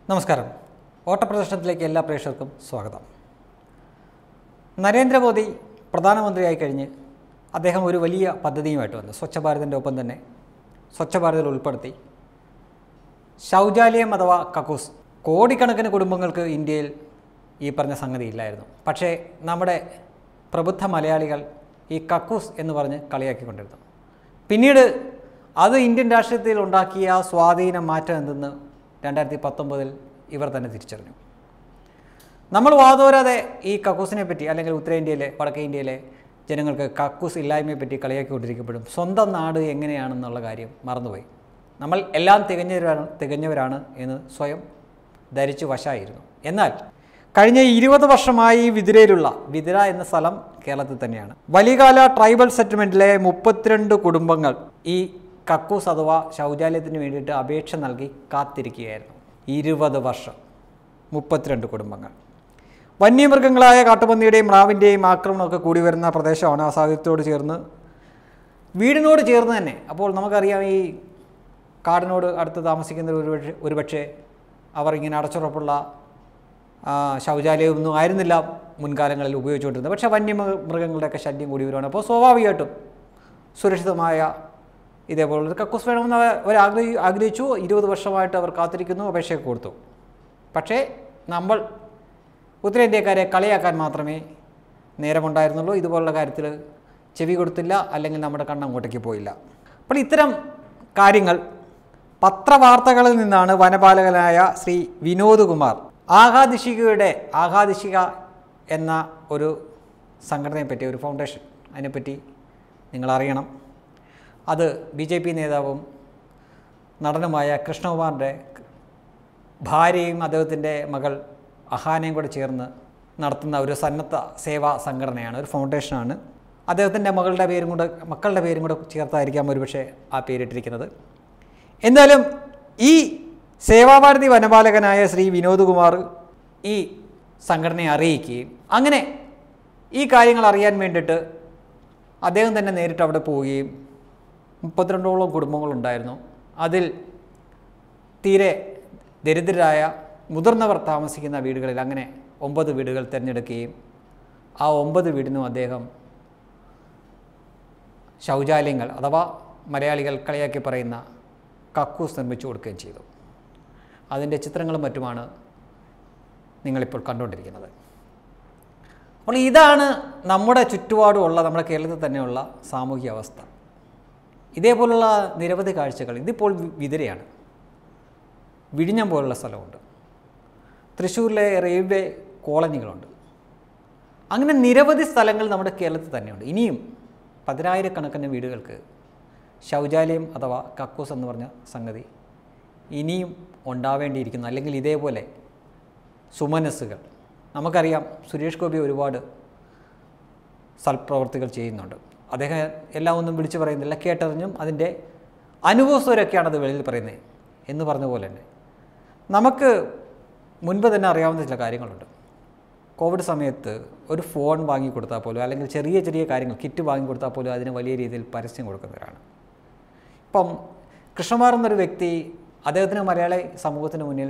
നമസ്കാരം. ഓട്ടപ്രദർശനത്തിലേക്ക് എല്ലാ പ്രേക്ഷകർക്കും സ്വാഗതം. നരേന്ദ്രമോദി പ്രധാനമന്ത്രിയായി കഴിഞ്ഞ് അദ്ദേഹം ഒരു വലിയ പദ്ധതിയുമായിട്ട് വന്നു. സ്വച്ഛ ഭാരതിൻ്റെ ഒപ്പം തന്നെ സ്വച്ഛ ഭാരതിൽ ഉൾപ്പെടുത്തി ശൗചാലയം അഥവാ കക്കൂസ്. കോടിക്കണക്കിന് കുടുംബങ്ങൾക്ക് ഇന്ത്യയിൽ ഈ പറഞ്ഞ സംഗതി ഇല്ലായിരുന്നു. പക്ഷേ നമ്മുടെ പ്രബുദ്ധ മലയാളികൾ ഈ കക്കൂസ് എന്ന് പറഞ്ഞ് കളിയാക്കിക്കൊണ്ടിരുന്നു. പിന്നീട് അത് ഇന്ത്യൻ രാഷ്ട്രീയത്തിൽ ഉണ്ടാക്കിയ സ്വാധീന മാറ്റം എന്തെന്ന് 2019 ഇവർ തന്നെ തിരിച്ചറിഞ്ഞു. നമ്മൾ വാതോരാതെ ഈ കക്കൂസിനെ പറ്റി അല്ലെങ്കിൽ ഉത്തരേന്ത്യയിലെ വടക്കേ ഇന്ത്യയിലെ ജനങ്ങൾക്ക് കക്കൂസ് ഇല്ലായ്മയെ പറ്റി കളിയാക്കിക്കൊണ്ടിരിക്കപ്പെടും സ്വന്തം നാട് എങ്ങനെയാണെന്നുള്ള കാര്യം മറന്നുപോയി. നമ്മൾ എല്ലാം തികഞ്ഞവരാണ് എന്ന് സ്വയം ധരിച്ചു വശമായിരുന്നു. എന്നാൽ കഴിഞ്ഞ 20 വർഷമായി വിതുര എന്ന സ്ഥലം കേരളത്തിൽ തന്നെയാണ്. വലികാല ട്രൈബൽ സെറ്റിൽമെൻറ്റിലെ 32 കുടുംബങ്ങൾ ഈ കക്കൂസ് അഥവാ ശൗചാലയത്തിന് വേണ്ടിയിട്ട് അപേക്ഷ നൽകി കാത്തിരിക്കുകയായിരുന്നു. 20 വർഷം, 32 കുടുംബങ്ങൾ. വന്യമൃഗങ്ങളായ കാട്ടുപന്നിയുടെയും മ്രാവിൻ്റെയും ആക്രമണമൊക്കെ കൂടി വരുന്ന പ്രദേശമാണ്. ആ സാഹചര്യത്തോട് ചേർന്ന് വീടിനോട് ചേർന്ന് തന്നെ. അപ്പോൾ നമുക്കറിയാം, ഈ കാടിനോട് അടുത്ത് താമസിക്കുന്ന ഒരുപക്ഷെ അവർ ഇങ്ങനെ അടച്ചുറപ്പുള്ള ശൗചാലയമൊന്നും ആയിരുന്നില്ല മുൻകാലങ്ങളിൽ ഉപയോഗിച്ചുകൊണ്ടിരുന്നത്. പക്ഷേ വന്യമൃഗങ്ങളുടെയൊക്കെ ശല്യം കൂടി വരുവാണ്. അപ്പോൾ സ്വാഭാവികമായിട്ടും സുരക്ഷിതമായ ഇതേപോലുള്ളൊരു കക്കൂസ് വേണമെന്ന് അവർ ആഗ്രഹിച്ചു. 20 വർഷമായിട്ട് അവർ കാത്തിരിക്കുന്നു, അപേക്ഷയൊക്കെ കൊടുത്തു. പക്ഷേ നമ്മൾ ഉത്തരേന്ത്യക്കാരെ കളിയാക്കാൻ മാത്രമേ നേരമുണ്ടായിരുന്നുള്ളൂ. ഇതുപോലുള്ള കാര്യത്തിൽ ചെവി കൊടുത്തില്ല, അല്ലെങ്കിൽ നമ്മുടെ കണ്ണങ്ങോട്ടേക്ക് പോയില്ല. അപ്പോൾ ഇത്തരം കാര്യങ്ങൾ പത്രവാർത്തകളിൽ നിന്നാണ് വനപാലകനായ ശ്രീ വിനോദ് കുമാർ ആഘാദിശിക എന്ന ഒരു സംഘടനയെപ്പറ്റി, ഒരു ഫൗണ്ടേഷൻ, അതിനെപ്പറ്റി നിങ്ങളറിയണം. അത് BJP നേതാവും നടനുമായ കൃഷ്ണകുമാറിൻ്റെ ഭാര്യയും അദ്ദേഹത്തിൻ്റെ മകൾ അഹാനയും കൂടെ ചേർന്ന് നടത്തുന്ന ഒരു സന്നദ്ധ സേവാ സംഘടനയാണ്, ഒരു ഫൗണ്ടേഷനാണ്. അദ്ദേഹത്തിൻ്റെ മക്കളുടെ പേരും കൂടെ ചേർത്തായിരിക്കാം ഒരുപക്ഷെ ആ പേരിട്ടിരിക്കുന്നത്. എന്തായാലും ഈ സേവാഭാരതി വനപാലകനായ ശ്രീ വിനോദ് കുമാർ ഈ സംഘടനയെ അറിയിക്കുകയും അങ്ങനെ ഈ കാര്യങ്ങൾ അറിയാൻ വേണ്ടിയിട്ട് അദ്ദേഹം തന്നെ നേരിട്ട് അവിടെ പോവുകയും 32ഓളം കുടുംബങ്ങളുണ്ടായിരുന്നു. അതിൽ തീരെ ദരിദ്രരായ മുതിർന്നവർ താമസിക്കുന്ന വീടുകളിൽ അങ്ങനെ 9 വീടുകൾ തിരഞ്ഞെടുക്കുകയും ആ 9 വീടിനും അദ്ദേഹം ശൗചാലയങ്ങൾ അഥവാ മലയാളികൾ കളിയാക്കി പറയുന്ന കക്കൂസ് നിർമ്മിച്ചു കൊടുക്കുകയും ചെയ്തു. അതിൻ്റെ ചിത്രങ്ങളും മറ്റുമാണ് നിങ്ങളിപ്പോൾ കണ്ടുകൊണ്ടിരിക്കുന്നത്. അപ്പോൾ ഇതാണ് നമ്മുടെ ചുറ്റുപാടുമുള്ള, നമ്മുടെ കേരളത്തിൽ തന്നെയുള്ള സാമൂഹിക അവസ്ഥ. ഇതേപോലുള്ള നിരവധി കാഴ്ചകൾ. ഇതിപ്പോൾ വിതുരയാണ്, വിഴിഞ്ഞം പോലുള്ള സ്ഥലമുണ്ട്, തൃശ്ശൂരിലെ റെയിൽവേ കോളനികളുണ്ട്. അങ്ങനെ നിരവധി സ്ഥലങ്ങൾ നമ്മുടെ കേരളത്തിൽ തന്നെയുണ്ട്. ഇനിയും 10,000-കണക്കിന് വീടുകൾക്ക് ശൗചാലയം അഥവാ കക്കൂസ് എന്ന് പറഞ്ഞ സംഗതി ഇനിയും ഉണ്ടാവേണ്ടിയിരിക്കുന്നു. അല്ലെങ്കിൽ ഇതേപോലെ സുമനസ്സുകൾ. നമുക്കറിയാം, സുരേഷ് ഗോപി ഒരുപാട് സൽപ്രവർത്തികൾ ചെയ്യുന്നുണ്ട്. അദ്ദേഹം എല്ലാം ഒന്നും വിളിച്ചു പറയുന്നില്ല, കേട്ടറിഞ്ഞും അതിൻ്റെ അനുഭവസ്ഥരൊക്കെയാണ് അത് വെളിയിൽ പറയുന്നത് എന്ന് പറഞ്ഞ പോലെ തന്നെ നമുക്ക് മുൻപ് തന്നെ അറിയാവുന്ന ചില കാര്യങ്ങളുണ്ട്. കോവിഡ് സമയത്ത് ഒരു ഫോൺ വാങ്ങിക്കൊടുത്താൽ പോലും, അല്ലെങ്കിൽ ചെറിയ ചെറിയ കാര്യങ്ങൾ കിറ്റ് വാങ്ങിക്കൊടുത്താൽ പോലും അതിന് വലിയ രീതിയിൽ പരസ്യം കൊടുക്കുന്നവരാണ്. ഇപ്പം കൃഷ്ണകുമാർ എന്നൊരു വ്യക്തി, അദ്ദേഹത്തിന് മലയാളി സമൂഹത്തിന് മുന്നിൽ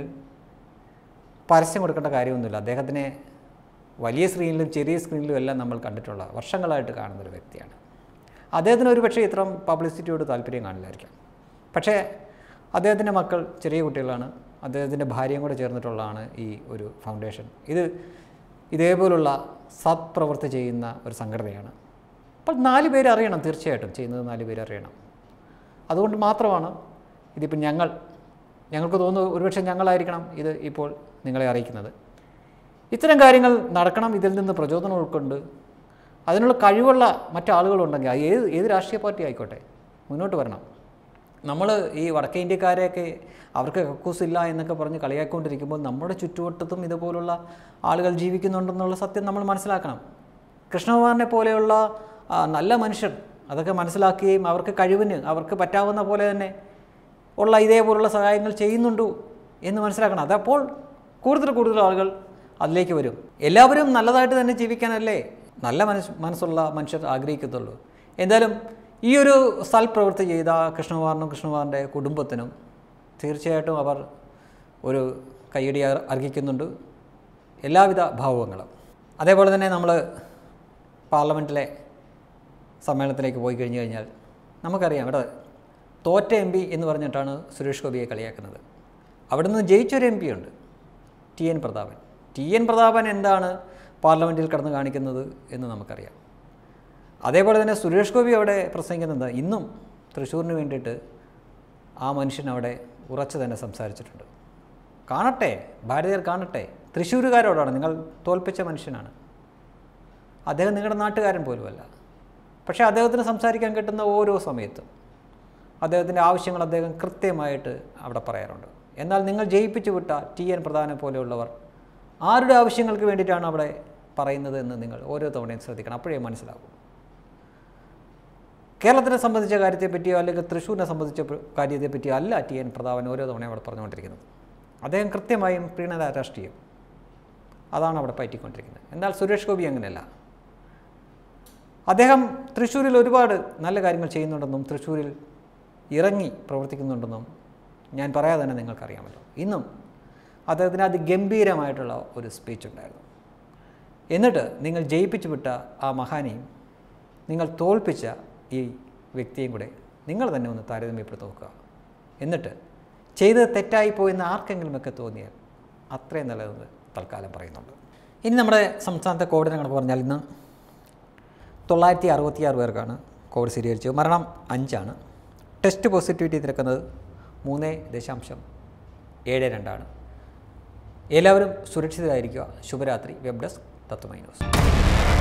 പരസ്യം കൊടുക്കേണ്ട കാര്യമൊന്നുമില്ല. അദ്ദേഹത്തിനെ വലിയ സ്ക്രീനിലും ചെറിയ സ്ക്രീനിലും എല്ലാം നമ്മൾ കണ്ടിട്ടുള്ള, വർഷങ്ങളായിട്ട് കാണുന്നൊരു വ്യക്തിയാണ്. അദ്ദേഹത്തിന് ഒരുപക്ഷെ ഇത്രയും പബ്ലിസിറ്റിയോട് താല്പര്യം കാണില്ലായിരിക്കാം. പക്ഷേ അദ്ദേഹത്തിൻ്റെ മക്കൾ ചെറിയ കുട്ടികളാണ്, അദ്ദേഹത്തിൻ്റെ ഭാര്യയും കൂടെ ചേർന്നിട്ടുള്ളതാണ് ഈ ഒരു ഫൗണ്ടേഷൻ. ഇതേപോലുള്ള സത്പ്രവൃത്തി ചെയ്യുന്ന ഒരു സംഘടനയാണ്. അപ്പോൾ 4 പേര് അറിയണം, തീർച്ചയായിട്ടും ചെയ്യുന്നത് 4 പേര് അറിയണം. അതുകൊണ്ട് മാത്രമാണ് ഇതിപ്പോൾ ഞങ്ങൾക്ക് തോന്നുന്നു ഒരുപക്ഷെ ഞങ്ങളായിരിക്കണം ഇത് ഇപ്പോൾ നിങ്ങളെ അറിയിക്കുന്നത്. ഇത്തരം കാര്യങ്ങൾ നടക്കണം. ഇതിൽ നിന്ന് പ്രചോദനം ഉൾക്കൊണ്ട് അതിനുള്ള കഴിവുള്ള മറ്റാളുകളുണ്ടെങ്കിൽ അത് ഏത് രാഷ്ട്രീയ പാർട്ടി ആയിക്കോട്ടെ മുന്നോട്ട് വരണം. നമ്മൾ ഈ വടക്കേ ഇന്ത്യക്കാരെയൊക്കെ അവർക്ക് കക്കൂസില്ല എന്നൊക്കെ പറഞ്ഞ് കളിയാക്കിക്കൊണ്ടിരിക്കുമ്പോൾ നമ്മുടെ ചുറ്റുവട്ടത്തും ഇതുപോലുള്ള ആളുകൾ ജീവിക്കുന്നുണ്ടെന്നുള്ള സത്യം നമ്മൾ മനസ്സിലാക്കണം. കൃഷ്ണകുമാറിനെ പോലെയുള്ള നല്ല മനുഷ്യർ അതൊക്കെ മനസ്സിലാക്കുകയും അവർക്ക് കഴിവിന് അവർക്ക് പറ്റാവുന്ന പോലെ തന്നെ ഉള്ള ഇതേപോലുള്ള സഹായങ്ങൾ ചെയ്യുന്നുണ്ടോ എന്ന് മനസ്സിലാക്കണം. അതപ്പോൾ കൂടുതൽ ആളുകൾ അതിലേക്ക് വരും. എല്ലാവരും നല്ലതായിട്ട് തന്നെ ജീവിക്കാനല്ലേ നല്ല മനസ്സുള്ള മനുഷ്യർ ആഗ്രഹിക്കത്തുള്ളൂ. എന്തായാലും ഈ ഒരു സൽപ്രവൃത്തി ചെയ്ത കൃഷ്ണകുമാറിൻ്റെ കുടുംബത്തിനും തീർച്ചയായിട്ടും അവർ ഒരു കയ്യടി അർഹിക്കുന്നുണ്ട്, എല്ലാവിധ ഭാവുകങ്ങളും. അതേപോലെ തന്നെ നമ്മൾ പാർലമെൻറ്റിലെ സമ്മേളനത്തിലേക്ക് പോയി കഴിഞ്ഞു കഴിഞ്ഞാൽ നമുക്കറിയാം, ഇവിടെ തോറ്റ എം പി എന്ന് പറഞ്ഞിട്ടാണ് സുരേഷ് ഗോപിയെ കളിയാക്കുന്നത്. അവിടെ നിന്ന് ജയിച്ചൊരു എം പി ഉണ്ട്, T N Prathapan. T N Prathapan എന്താണ് പാർലമെൻറ്റിൽ കടന്ന് കാണിക്കുന്നത് എന്ന് നമുക്കറിയാം. അതേപോലെ തന്നെ സുരേഷ് ഗോപി അവിടെ പ്രസംഗിക്കുന്നത് ഇന്നും തൃശ്ശൂരിന് വേണ്ടിയിട്ട് ആ മനുഷ്യൻ അവിടെ ഉറച്ചു തന്നെ സംസാരിച്ചിട്ടുണ്ട്. കാണട്ടെ, ഭാരതീയർ കാണട്ടെ. തൃശ്ശൂരുകാരോടാണ്, നിങ്ങൾ തോൽപ്പിച്ച മനുഷ്യനാണ്. അദ്ദേഹം നിങ്ങളുടെ നാട്ടുകാരൻ പോലുമല്ല. പക്ഷേ അദ്ദേഹത്തിന് സംസാരിക്കാൻ കിട്ടുന്ന ഓരോ സമയത്തും അദ്ദേഹത്തിൻ്റെ ആവശ്യങ്ങൾ അദ്ദേഹം കൃത്യമായിട്ട് അവിടെ പറയാറുണ്ട്. എന്നാൽ നിങ്ങൾ ജയിപ്പിച്ചു വിട്ട ടി എൻ പ്രധാനെ പോലെയുള്ളവർ ആരുടെ ആവശ്യങ്ങൾക്ക് വേണ്ടിയിട്ടാണ് അവിടെ പറയുന്നത് എന്ന് നിങ്ങൾ ഓരോ തവണയും ശ്രദ്ധിക്കണം. അപ്പോഴേ മനസ്സിലാകും. കേരളത്തിനെ സംബന്ധിച്ച കാര്യത്തെപ്പറ്റിയോ അല്ലെങ്കിൽ തൃശ്ശൂരിനെ സംബന്ധിച്ച കാര്യത്തെപ്പറ്റിയോ അല്ല ടി എൻ പ്രതാപൻ ഓരോ തവണയും അവിടെ പറഞ്ഞുകൊണ്ടിരിക്കുന്നത്. അദ്ദേഹം കൃത്യമായും പ്രീണന രാഷ്ട്രീയം അതാണ് അവിടെ പറ്റിക്കൊണ്ടിരിക്കുന്നത്. എന്നാൽ സുരേഷ് ഗോപി അങ്ങനെയല്ല. അദ്ദേഹം തൃശ്ശൂരിൽ ഒരുപാട് നല്ല കാര്യങ്ങൾ ചെയ്യുന്നുണ്ടെന്നും തൃശ്ശൂരിൽ ഇറങ്ങി പ്രവർത്തിക്കുന്നുണ്ടെന്നും ഞാൻ പറയാതെ തന്നെ നിങ്ങൾക്കറിയാമല്ലോ. ഇന്നും അദ്ദേഹത്തിന് അതിഗംഭീരമായിട്ടുള്ള ഒരു സ്പീച്ച് ഉണ്ടായിരുന്നു. എന്നിട്ട് നിങ്ങൾ ജയിപ്പിച്ചു വിട്ട ആ മഹാനെയും നിങ്ങൾ തോൽപ്പിച്ച ഈ വ്യക്തിയും കൂടെ നിങ്ങൾ തന്നെ ഒന്ന് താരതമ്യപ്പെടുത്തി നോക്കുക. എന്നിട്ട് ചെയ്തത് തെറ്റായിപ്പോയെന്ന് ആർക്കെങ്കിലുമൊക്കെ തോന്നിയാൽ അത്രയും നല്ലതെന്ന് തൽക്കാലം പറയുന്നുണ്ട്. ഇനി നമ്മുടെ സംസ്ഥാനത്തെ കോവിഡിനെ കണക്ക് പറഞ്ഞാൽ ഇന്ന് 966 പേർക്കാണ് കോവിഡ് സ്ഥിരീകരിച്ചത്. മരണം 5 ആണ്. ടെസ്റ്റ് പോസിറ്റിവിറ്റി നിരക്കുന്നത് 3.72 എല്ലാവരും സുരക്ഷിതരായിരിക്കുക. ശുഭരാത്രി. Web desk Tatwamayi news.